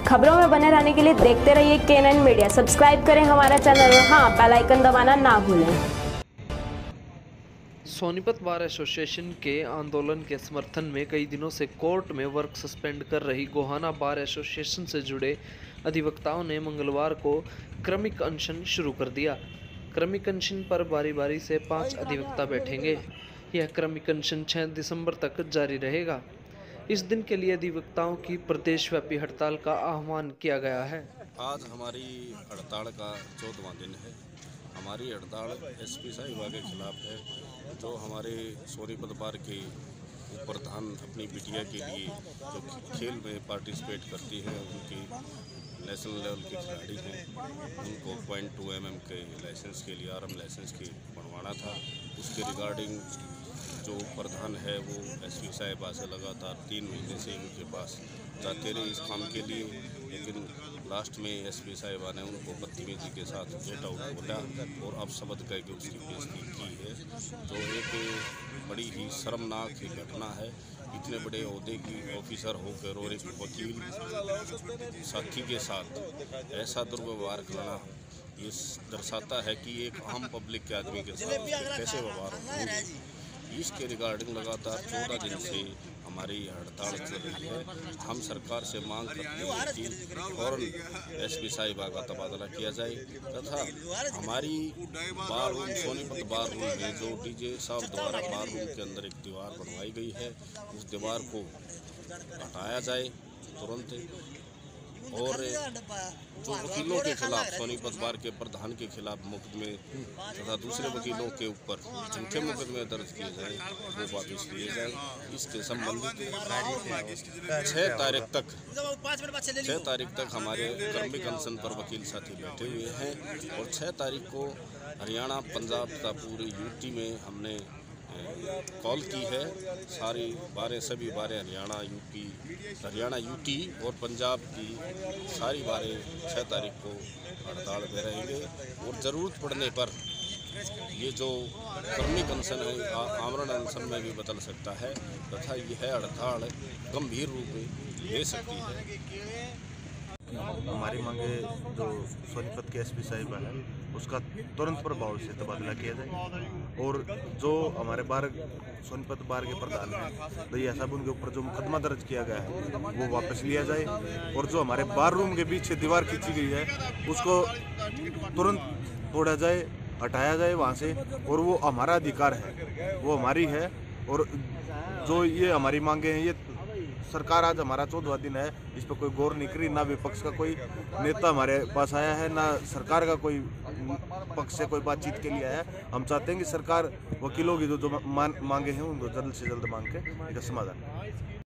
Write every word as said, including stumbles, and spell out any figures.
खबरों में बने रहने के लिए देखते रहिए के नाइन मीडिया। सब्सक्राइब करें हमारा चैनल और हाँ, बेल आइकन दबाना ना भूलें। सोनीपत बार एसोसिएशन के आंदोलन के समर्थन में कई दिनों से कोर्ट में वर्क सस्पेंड कर रही गोहाना बार एसोसिएशन से जुड़े अधिवक्ताओं ने मंगलवार को क्रमिक अनशन शुरू कर दिया। क्रमिक अनशन पर बारी बारी से पांच अधिवक्ता बैठेंगे। यह क्रमिक अनशन छह दिसंबर तक जारी रहेगा। इस दिन के लिए अधिवक्ताओं की प्रदेशव्यापी हड़ताल का आह्वान किया गया है। आज हमारी हड़ताल का चौदहवां दिन है। हमारी हड़ताल एसपी साहिबा के खिलाफ है, जो हमारे सोनीपत बार के प्रधान अपनी बिटिया के लिए जो खेल में पार्टिसिपेट करती हैं, उनकी नेशनल लेवल के खिलाड़ी हैं, उनको पॉइंट टू एम एम के लाइसेंस के लिए आर्म लाइसेंस की बनवाना था। उसके रिगार्डिंग जो प्रधान है वो एसपी साहिबा से लगातार तीन महीने से उनके पास जाते रहे इस काम के लिए, लेकिन लास्ट में एसपी साहिबा ने उनको बदतमीजी के साथ गेट आउट बोला और अब शब्द कह के उसकी बेइज्जती की है, जो एक बड़ी ही शर्मनाक घटना है। इतने बड़े ओहदे की ऑफिसर होकर और एक वकील साथी के साथ ऐसा दुर्व्यवहार करना ये दर्शाता है कि एक आम पब्लिक के आदमी के साथ कैसे व्यवहार होंगे। इसके रिगार्डिंग लगातार चौदह दिन से हमारी हड़ताल चल रही है। हम सरकार से मांग करते हैं कि फौरन एसपी साहिबा का तबादला किया जाए तथा हमारी bar room Sonipat bar room में जो डीजे साहब द्वारा बार रूम के अंदर एक दीवार बनवाई गई है, उस दीवार को हटाया जाए तुरंत। और जो वकीलों के खिलाफ सोनीपत बार के प्रधान के खिलाफ मुकदमे तथा दूसरे वकीलों के ऊपर झूठे मुकदमे दर्ज किए जाए वो वापस लिए जाए। इसके संबंधित छः तारीख तक छः तारीख तक हमारे क्रमिक अनशन पर वकील साथी बैठे हुए हैं और छः तारीख को हरियाणा, पंजाब तथा पूरे यूटी में हमने कॉल की है। सारी बारें सभी बारें हरियाणा यूपी हरियाणा यूटी और पंजाब की सारी बारें छः तारीख को हड़ताल में रहेंगे और ज़रूरत पड़ने पर ये जो क्रमिक अनशन है आमरण अनशन में भी बदल सकता है तथा यह हड़ताल गंभीर रूप में ले सकती है। हमारी मांगे जो सोनीपत के एसपी साहिबा है उसका तुरंत प्रभाव से तबादला किया जाए और जो हमारे बार सोनीपत बार के प्रधान हैं भैया साहब उनके ऊपर जो मुकदमा दर्ज किया गया है वो वापस लिया जाए और जो हमारे बार रूम के पीछे दीवार खींची गई है उसको तुरंत तोड़ा जाए, हटाया जाए वहाँ से। और वो हमारा अधिकार है, वो हमारी है। और जो ये हमारी मांगे हैं, ये सरकार आज हमारा चौदहवां दिन है, इस पर कोई गौर नहीं करी। ना विपक्ष का कोई नेता हमारे पास आया है, ना सरकार का कोई पक्ष से कोई बातचीत के लिए आया है। हम चाहते हैं कि सरकार वकीलों की जो जो मांगे हैं उनको जल्द से जल्द मांग के इसका समाधान